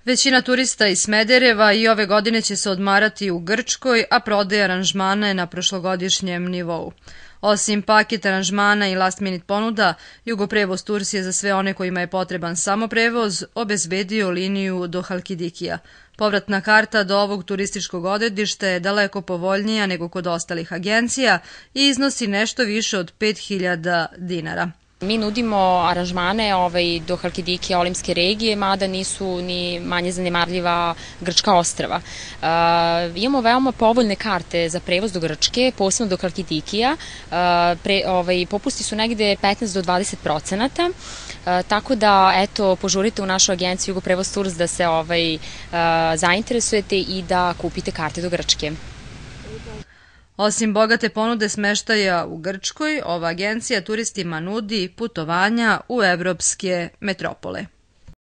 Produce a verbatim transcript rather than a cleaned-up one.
Većina turista iz Smedereva i ove godine će se odmarati u Grčkoj, a prodaja aranžmana je na prošlogodišnjem nivou. Osim paket aranžmana i last minute ponuda, Jugoprevoz Tours je za sve one kojima je potreban samo prevoz obezbedio liniju do Halkidikija. Povratna karta do ovog turističkog odredišta je daleko povoljnija nego kod ostalih agencija i iznosi nešto više od pet hiljada dinara. Mi nudimo aranžmane ovaj, do Halkidikija, Olimske regije, mada nisu ni manje zanemarljiva grčka ostrava. Uh, imamo veoma povoljne karte za prevoz do Grčke, posebno do Halkidikija. Uh, pre, ovaj, popusti su negde petnaest do dvadeset procenata. Uh, tako da, eto, požurite u našu agenciju Jugoprevoz Tours da se ovaj, uh, zainteresujete i da kupite karte do Grčke. Osim bogate ponude smeštaja u Grčkoj, ova agencija turistima nudi putovanja u evropske metropole.